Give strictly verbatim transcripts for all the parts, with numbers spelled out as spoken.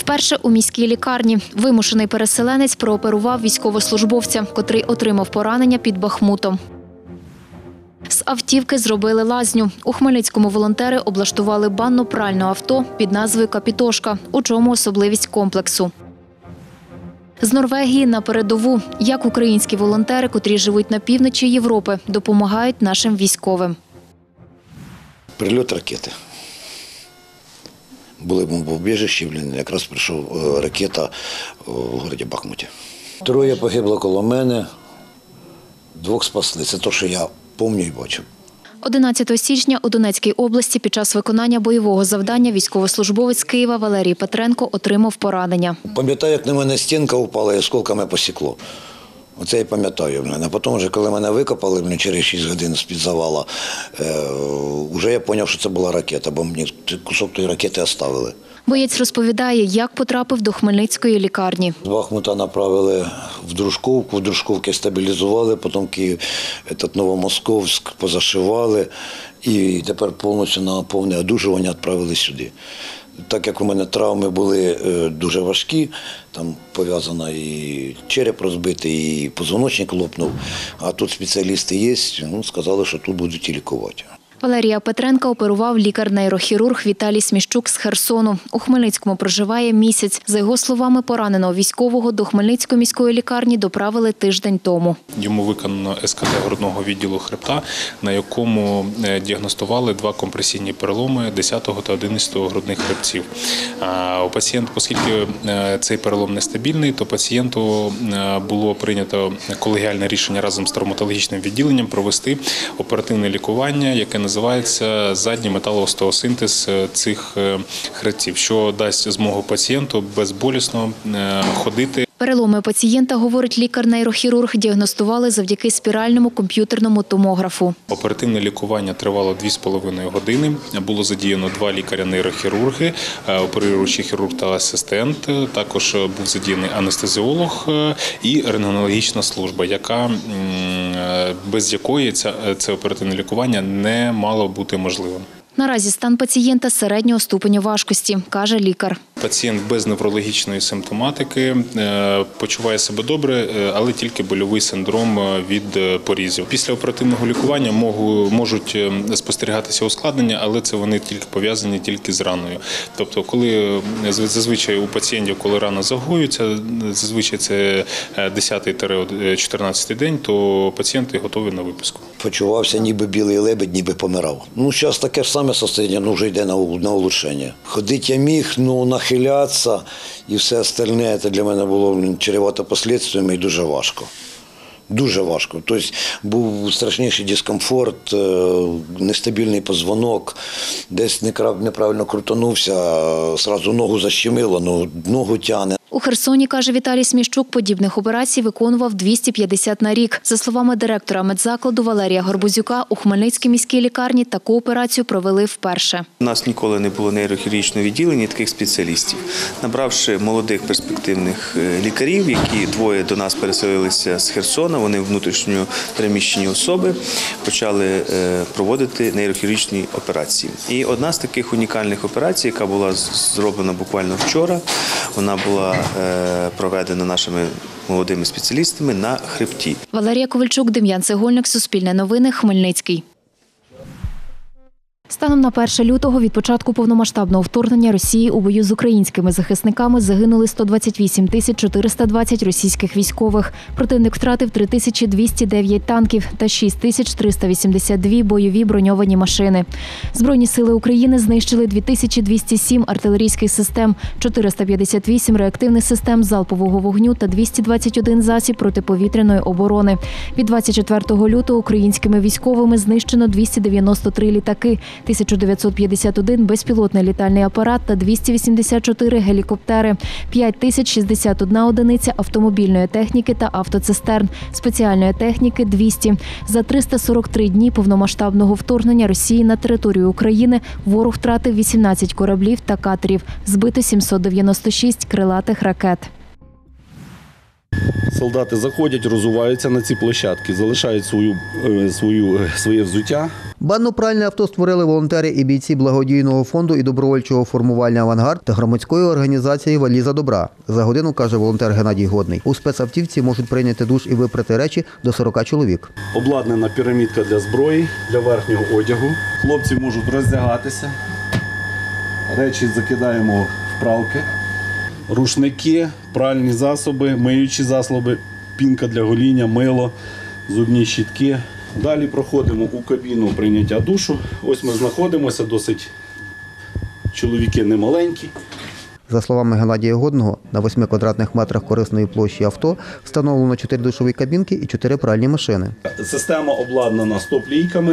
Вперше у міській лікарні вимушений переселенець прооперував військовослужбовця, котрий отримав поранення під Бахмутом. З автівки зробили лазню. У Хмельницькому волонтери облаштували банно-пральне авто під назвою «Капітошка», у чому особливість комплексу. З Норвегії на передову. Як українські волонтери, котрі живуть на півночі Європи, допомагають нашим військовим. Прильот ракети. Були бомбоубіжища, якраз прийшов ракета в місті Бахмуті. Троє погибло коло мене, двох спасли. Це те, що я пам'ятаю і бачив. одинадцятого січня у Донецькій області під час виконання бойового завдання військовослужбовець Києва Валерій Петренко отримав поранення. Пам'ятаю, як на мене стінка упала і осколками посікло. Оце я пам'ятаю. А потім, вже, коли мене викопали через шість годин з-під завала, вже я зрозумів, що це була ракета, бо мені кусок тої ракети оставили. Боєць розповідає, як потрапив до Хмельницької лікарні. З Бахмута направили в Дружковку, в Дружковці стабілізували, потім Київ, Новомосковськ позашивали і тепер повністю на повне одужування відправили сюди. Так як у мене травми були дуже важкі, там пов'язано і череп розбитий, і позвоночник лопнув, а тут спеціалісти є, ну, сказали, що тут будуть і лікувати. Валерія Петренка оперував лікар-нейрохірург Віталій Сміщук з Херсону. У Хмельницькому проживає місяць. За його словами, пораненого військового до Хмельницької міської лікарні доправили тиждень тому. Йому виконано ес ка те грудного відділу хребта, на якому діагностували два компресійні переломи десятого та одинадцятого грудних хребців. У пацієнта, оскільки цей перелом нестабільний, то пацієнту було прийнято колегіальне рішення разом з травматологічним відділенням провести оперативне лікування, яке називається задній металоостеосинтез цих хребців, що дасть змогу пацієнту безболісно ходити. Переломи пацієнта, говорить лікар-нейрохірург, діагностували завдяки спіральному комп'ютерному томографу. Оперативне лікування тривало дві з половиною години. Було задіяно два лікаря-нейрохірурги, оперуючий хірург та асистент. Також був задіяний анестезіолог і рентгенологічна служба, яка, без якої це оперативне лікування не мало бути можливим. Наразі стан пацієнта середнього ступеню важкості, каже лікар. Пацієнт без неврологічної симптоматики, почуває себе добре, але тільки больовий синдром від порізів. Після оперативного лікування можуть спостерігатися ускладнення, але це вони тільки пов'язані тільки з раною. Тобто, коли зазвичай у пацієнтів, коли рана загоюється, зазвичай це десятий-чотирнадцятий день, то пацієнти готові на виписку. Почувався ніби білий лебедь, ніби помирав. Ну, зараз таке ж саме стані, ну, вже йде на, на улучшення. Ходити я міг, ну, нахилятися і все остальне, це для мене було чревато послідствиями і дуже важко. Дуже важко. Тобто був страшніший дискомфорт, нестабільний позвонок, десь неправильно крутанувся, одразу ногу защемило, ну, ногу тягне. У Херсоні, каже Віталій Сміщук, подібних операцій виконував двісті п'ятдесят на рік. За словами директора медзакладу Валерія Горбузюка, у Хмельницькій міській лікарні таку операцію провели вперше. У нас ніколи не було нейрохірургічного відділення таких спеціалістів. Набравши молодих перспективних лікарів, які двоє до нас переселилися з Херсона, вони внутрішньо переміщені особи, почали проводити нейрохірургічні операції. І одна з таких унікальних операцій, яка була зроблена буквально вчора, вона була проведена нашими молодими спеціалістами на хребті. Валерія Ковальчук, Дем'ян Цегольник, Суспільне новини, Хмельницький. Станом на перше лютого від початку повномасштабного вторгнення Росії у бою з українськими захисниками загинули сто двадцять вісім тисяч чотириста двадцять російських військових. Противник втратив три тисячі двісті дев'ять танків та шість тисяч триста вісімдесят дві бойові броньовані машини. Збройні сили України знищили дві тисячі двісті сім артилерійських систем, чотириста п'ятдесят вісім реактивних систем залпового вогню та двісті двадцять один засіб протиповітряної оборони. Від двадцять четвертого лютого українськими військовими знищено двісті дев'яносто три літаки, тисяча дев'ятсот п'ятдесят один безпілотний літальний апарат та двісті вісімдесят чотири гелікоптери, п'ять тисяч шістдесят одна одиниця автомобільної техніки та автоцистерн, спеціальної техніки – двісті. За триста сорок три дні повномасштабного вторгнення Росії на територію України ворог втратив вісімнадцять кораблів та катерів, збито сімсот дев'яносто шість крилатих ракет. Солдати заходять, розуваються на ці площадки, залишають свою, свою, своє взуття Банно-пральне авто створили волонтери і бійці благодійного фонду і добровольчого формування «Авангард» та громадської організації «Валіза добра». За годину, каже волонтер Геннадій Годний, у спецавтівці можуть прийняти душ і випрати речі до сорока чоловік. Обладнана пірамідка для зброї, для верхнього одягу. Хлопці можуть роздягатися. Речі закидаємо в пралки. Рушники, пральні засоби, миючі засоби, пінка для гоління, мило, зубні щітки. Далі проходимо у кабіну прийняття душу. Ось ми знаходимося, досить чоловіки немаленькі. За словами Геннадія Годного, на восьми квадратних метрах корисної площі авто встановлено чотири душові кабінки і чотири пральні машини. Система обладнана стоп-лійками.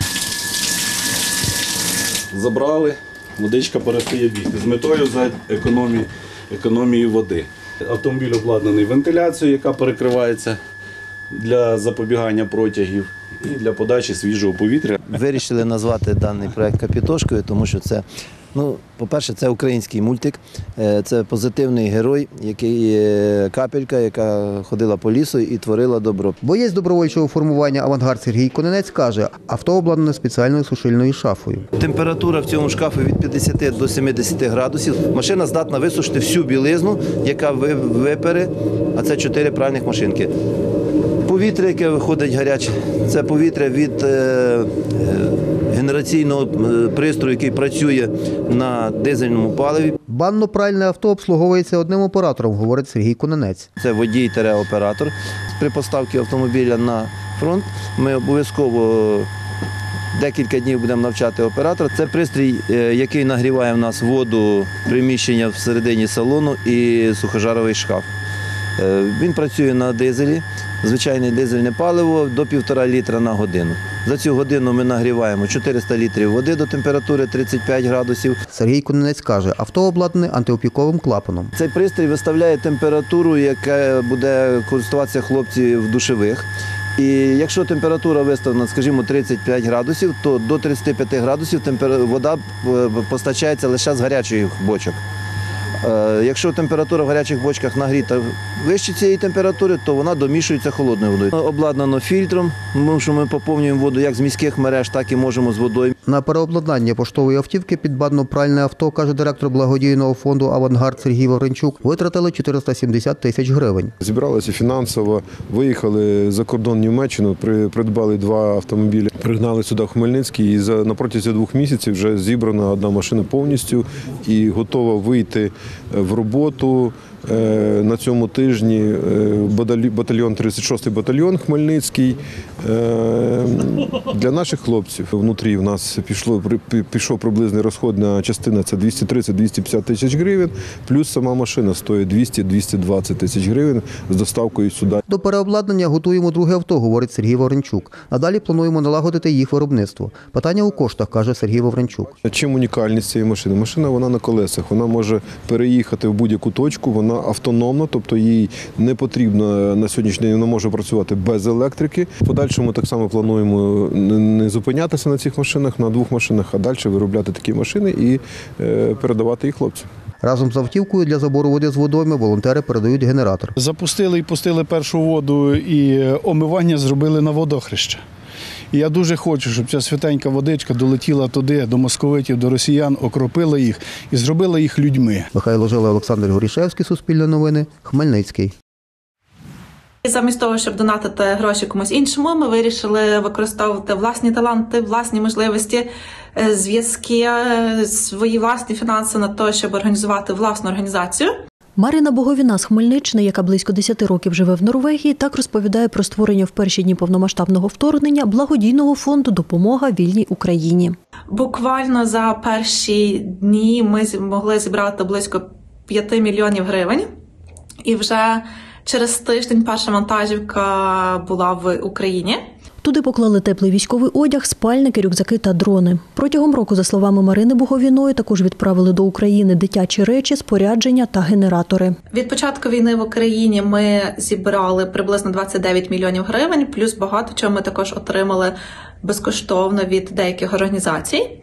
Забрали, водичка перестає бігти з метою за економії, економії води. Автомобіль обладнаний вентиляцією, яка перекривається для запобігання протягів і для подачі свіжого повітря. Вирішили назвати даний проект «Капітошкою», тому що це, ну, по-перше, це український мультик, це позитивний герой, який капелька, яка ходила по лісу і творила добро. Боєць добровольчого формування «Авангард» Сергій Коненець каже, авто обладнане спеціальною сушильною шафою. Температура в цьому шкафі від п'ятдесяти до сімдесяти градусів. Машина здатна висушити всю білизну, яка випере, а це чотири пральних машинки. Повітря, яке виходить гаряче, це повітря від е, генераційного пристрою, який працює на дизельному паливі. Банно-пральне авто обслуговується одним оператором, говорить Сергій Коненець. Це водій-оператор. При поставці автомобіля на фронт ми обов'язково декілька днів будемо навчати оператора. Це пристрій, який нагріває в нас воду, приміщення всередині салону і сухожаровий шкаф. Він працює на дизелі, звичайне дизельне паливо до півтора літра на годину. За цю годину ми нагріваємо чотириста літрів води до температури тридцять п'ять градусів. Сергій Коненець каже, авто обладнане антиопіковим клапаном. Цей пристрій виставляє температуру, яка буде користуватися хлопці в душових. І якщо температура виставлена, скажімо, тридцять п'ять градусів, то до тридцяти п'яти градусів вода постачається лише з гарячих бочок. Якщо температура в гарячих бочках нагріта вище цієї температури, то вона домішується холодною водою. Обладнано фільтром, тому що ми поповнюємо воду як з міських мереж, так і можемо з водою. На переобладнання поштової автівки під банно-пральне авто, каже директор благодійного фонду «Авангард» Сергій Вавренчук, витратили чотириста сімдесят тисяч гривень. Зібралися фінансово, виїхали за кордон Німеччину, придбали два автомобілі, пригнали сюди в Хмельницький і за, на протязі двох місяців вже зібрана одна машина повністю і готова вийти в роботу. На цьому тижні батальйон, тридцять шостий батальйон Хмельницький. Для наших хлопців внутрі в нас пішло, пішов приблизний розходна частина, це двісті тридцять - двісті п'ятдесят тисяч гривень, плюс сама машина стоїть двісті - двісті двадцять тисяч гривень з доставкою сюди. До переобладнання готуємо друге авто, говорить Сергій Вавренчук. Надалі плануємо налагодити їх виробництво. Питання у коштах, каже Сергій Вавренчук. Чим унікальність цієї машини? Машина вона на колесах, вона може переїхати в будь-яку точку, вона автономна, тобто їй не потрібно на сьогоднішній день, вона може працювати без електрики. В подальшому так само плануємо не зупинятися на цих машинах, на двох машинах, а далі виробляти такі машини і передавати їх хлопцям. Разом з автівкою для забору води з водойми волонтери передають генератор. Запустили і пустили першу воду, і омивання зробили на водохреще. І я дуже хочу, щоб ця святенька водичка долетіла туди, до московитів, до росіян, окропила їх і зробила їх людьми. Михайло Жила, Олександр Горішевський, Суспільне новини, Хмельницький. Замість того, щоб донатити гроші комусь іншому, ми вирішили використовувати власні таланти, власні можливості, зв'язки, свої власні фінанси на те, щоб організувати власну організацію. Марина Боговіна з Хмельниччини, яка близько десяти років живе в Норвегії, так розповідає про створення в перші дні повномасштабного вторгнення благодійного фонду «Допомога вільній Україні». Буквально за перші дні ми змогли зібрати близько п'яти мільйонів гривень. І вже через тиждень перша вантажівка була в Україні. Туди поклали теплий військовий одяг, спальники, рюкзаки та дрони. Протягом року, за словами Марини Боговіної, також відправили до України дитячі речі, спорядження та генератори. Від початку війни в Україні ми зібрали приблизно двадцять дев'ять мільйонів гривень, плюс багато чого ми також отримали безкоштовно від деяких організацій.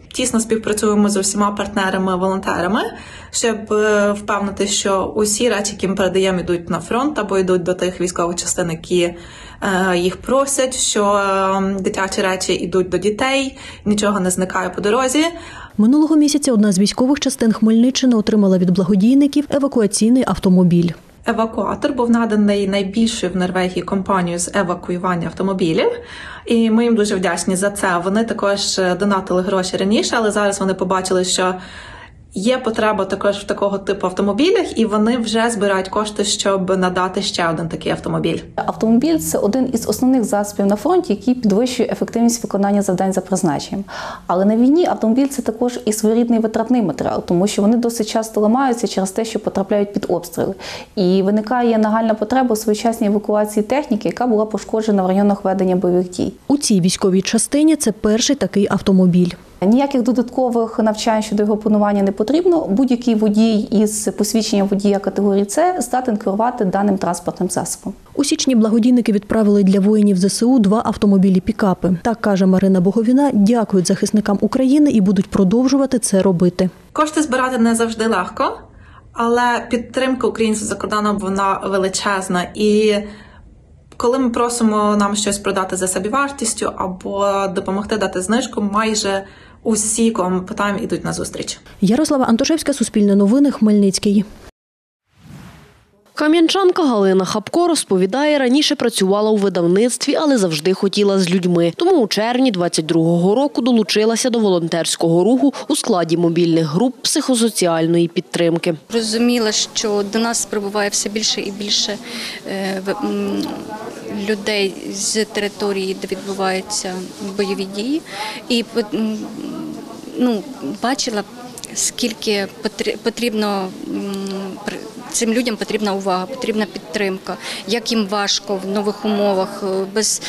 тісно співпрацюємо з усіма партнерами-волонтерами, щоб впевнити, що усі речі, які ми передаємо, йдуть на фронт або йдуть до тих військових частин, які їх просять, що дитячі речі йдуть до дітей, нічого не зникає по дорозі. Минулого місяця одна з військових частин Хмельниччини отримала від благодійників евакуаційний автомобіль. Евакуатор був наданий найбільшою в Норвегії компанією з евакуювання автомобілів. І ми їм дуже вдячні за це. Вони також донатили гроші раніше, але зараз вони побачили, що є потреба також в такого типу автомобілях, і вони вже збирають кошти, щоб надати ще один такий автомобіль. Автомобіль – це один із основних засобів на фронті, який підвищує ефективність виконання завдань за призначенням. Але на війні автомобіль – це також і своєрідний витратний матеріал, тому що вони досить часто ламаються через те, що потрапляють під обстріли. І виникає нагальна потреба у своєчасній евакуації техніки, яка була пошкоджена в районах ведення бойових дій. У цій військовій частині це перший такий автомобіль. Ніяких додаткових навчань щодо його опанування не потрібно. Будь-який водій із посвідченням водія категорії С здатен керувати даним транспортним засобом. У січні благодійники відправили для воїнів зе се у два автомобілі-пікапи. Так каже Марина Боговіна, дякують захисникам України і будуть продовжувати це робити. Кошти збирати не завжди легко, але підтримка українців за кордоном, вона величезна. І коли ми просимо нам щось продати за собівартістю або допомогти дати знижку, майже усі, кого ми питаємо, йдуть на зустріч. Ярослава Антошевська, Суспільне новини, Хмельницький. Кам'янчанка Галина Хапко розповідає, раніше працювала у видавництві, але завжди хотіла з людьми. Тому у червні двадцять другого року долучилася до волонтерського руху у складі мобільних груп психосоціальної підтримки. Розуміла, що до нас прибуває все більше і більше людей з території, де відбуваються бойові дії. І ну, бачила, скільки потрібно цим людям потрібна увага, потрібна підтримка, як їм важко в нових умовах, без,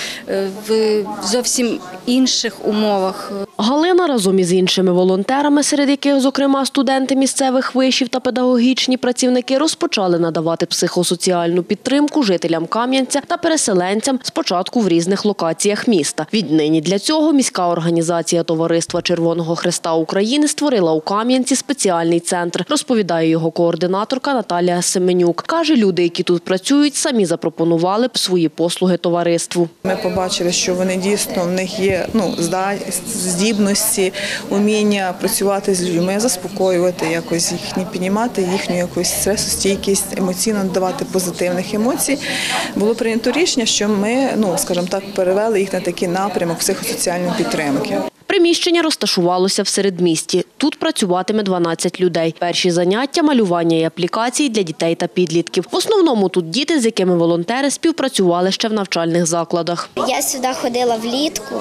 в зовсім інших умовах. Галина разом із іншими волонтерами, серед яких, зокрема, студенти місцевих вишів та педагогічні працівники, розпочали надавати психосоціальну підтримку жителям Кам'янця та переселенцям спочатку в різних локаціях міста. Віднині для цього міська організація Товариства Червоного Хреста України створила у Кам'янці спеціальний центр, розповідає його координаторка Наталія Семенюк. Каже, люди, які тут працюють, самі запропонували б свої послуги товариству. Ми побачили, що вони дійсно, в них є ну, здібності, уміння працювати з людьми, заспокоювати, якось їхні, піднімати їхню якусь стресостійкість, емоційно давати позитивних емоцій. Було прийнято рішення, що ми, ну, скажімо так, перевели їх на такий напрямок психосоціальної підтримки. Приміщення розташувалося в середмісті. Тут працюватиме дванадцять людей. Перші заняття – малювання і аплікації для дітей та підлітків. В основному тут діти, з якими волонтери співпрацювали ще в навчальних закладах. Я сюди ходила влітку.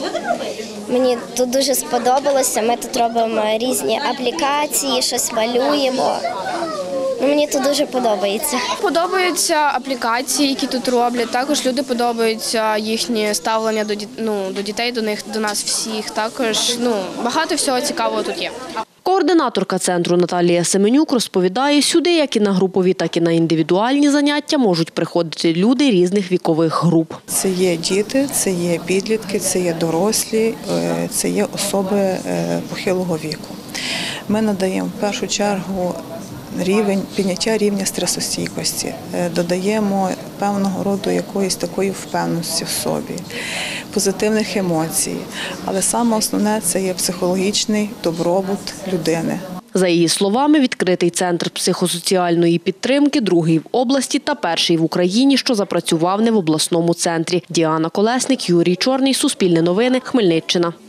Мені тут дуже сподобалося. Ми тут робимо різні аплікації, щось малюємо. Мені тут дуже подобається. Подобаються аплікації, які тут роблять. Також люди подобаються їхнє ставлення до ну, до дітей, до них, до нас всіх. Також ну багато всього цікавого тут є. Координаторка центру Наталія Семенюк розповідає, сюди як і на групові, так і на індивідуальні заняття можуть приходити люди різних вікових груп. Це є діти, це є підлітки, це є дорослі, це є особи похилого віку. Ми надаємо в першу чергу рівень, підняття рівня стресостійкості, додаємо певного роду якоїсь такої впевненості в собі, позитивних емоцій. Але саме основне – це є психологічний добробут людини. За її словами, відкритий центр психосоціальної підтримки, другий в області та перший в Україні, що запрацював не в обласному центрі. Діана Колесник, Юрій Чорний, Суспільне новини, Хмельниччина.